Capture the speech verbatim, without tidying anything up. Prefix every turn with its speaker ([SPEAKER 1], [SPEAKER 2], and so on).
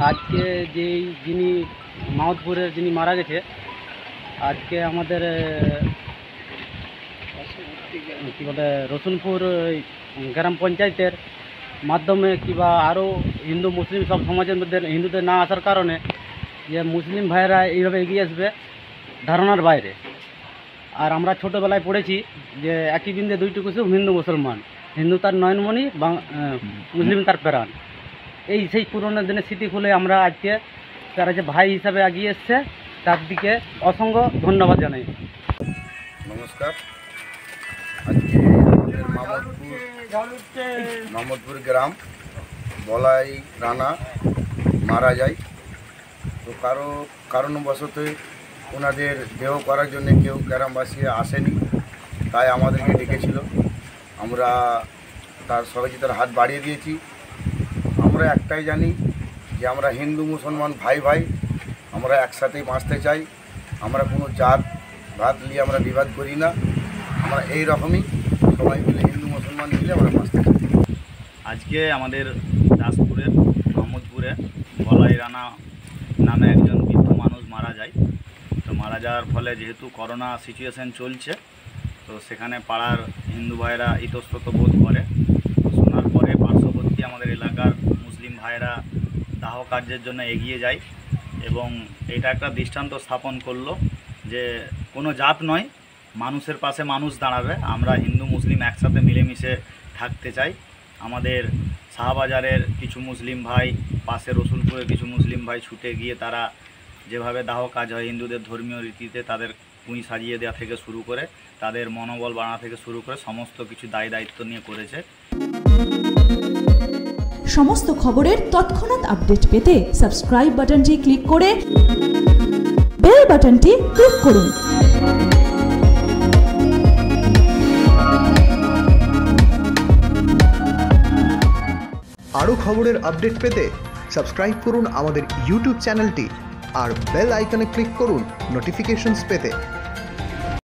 [SPEAKER 1] আজকে যেই যিনি মাহমুদপুরের যিনি মারা গেছে, আজকে আমাদের কী বলে রসুলপুর গ্রাম পঞ্চায়েতের মাধ্যমে কিংবা আরও হিন্দু মুসলিম সব সমাজের মধ্যে হিন্দুদের না আসার কারণে যে মুসলিম ভাইয়েরা এইভাবে এগিয়ে আসবে ধারণার বাইরে। আর আমরা ছোটোবেলায় পড়েছি যে একই বিন্দে দুইটি কুসুম, হিন্দু মুসলমান, হিন্দু তার নয়নমণি, মুসলিম তার প্রাণ। এই সেই পুরোনো দিনের স্মৃতি খুলে আমরা আজকে তারা যে ভাই হিসাবে এগিয়ে এসছে তার দিকে অসংখ্য ধন্যবাদ জানাই।
[SPEAKER 2] নমস্কার। আজকে আমাদের মাহমুদপুর মাহমুদপুর গ্রাম বলাই রানা মারা যায়। তো কারো কারণবশত ওনাদের দেহ করার জন্য কেউ গ্রামবাসী আসেনি, তাই আমাদেরকে ডেকেছিল। আমরা তার সহযোগিতার হাত বাড়িয়ে দিয়েছি। আমরা একটাই জানি যে আমরা হিন্দু মুসলমান ভাই ভাই, আমরা একসাথেই বাঁচতে চাই। আমরা কোনো জাত ভাত নিয়ে আমরা বিবাদ করি না। আমরা এই রকমই সবাই মিলে হিন্দু মুসলমান মিলে আমরা বাঁচতে চাই।
[SPEAKER 3] আজকে আমাদের দাসপুরের মাহমুদপুরে বলাই রানা নামে একজন বৃদ্ধ মানুষ মারা যায়। তো মারা যাওয়ার ফলে যেহেতু করোনা সিচুয়েশান চলছে, তো সেখানে পাড়ার হিন্দু ভাইয়েরা ইতস্তত বোধ করে। শোনার পরে পার্শ্ববর্তী আমাদের এলাকার মুসলিম ভাইয়েরা দাহ কার্যের জন্য এগিয়ে যায় এবং এটা একটা দৃষ্টান্ত স্থাপন করলো যে কোনো জাত নয়, মানুষের পাশে মানুষ দাঁড়াবে। আমরা হিন্দু মুসলিম একসাথে মিলেমিশে থাকতে চাই। আমাদের শাহবাজারের কিছু মুসলিম ভাই, পাশে রসুলপুরের কিছু মুসলিম ভাই ছুটে গিয়ে তারা যেভাবে দাহ কাজ হয় হিন্দুদের ধর্মীয় রীতিতে, তাদের কুঁই সাজিয়ে দেওয়া থেকে শুরু করে তাদের মনোবল বাড়ানো থেকে শুরু করে সমস্ত কিছু দায় দায়িত্ব নিয়ে করেছে।
[SPEAKER 4] সমস্ত খবরের তৎক্ষণাৎ আপডেট পেতে সাবস্ক্রাইব বাটনটি ক্লিক করে বেল বাটনটি ক্লিক করুন।
[SPEAKER 5] আরও খবরের আপডেট পেতে সাবস্ক্রাইব করুন আমাদের ইউটিউব চ্যানেলটি আর বেল আইকনে ক্লিক করুন নোটিফিকেশনস পেতে।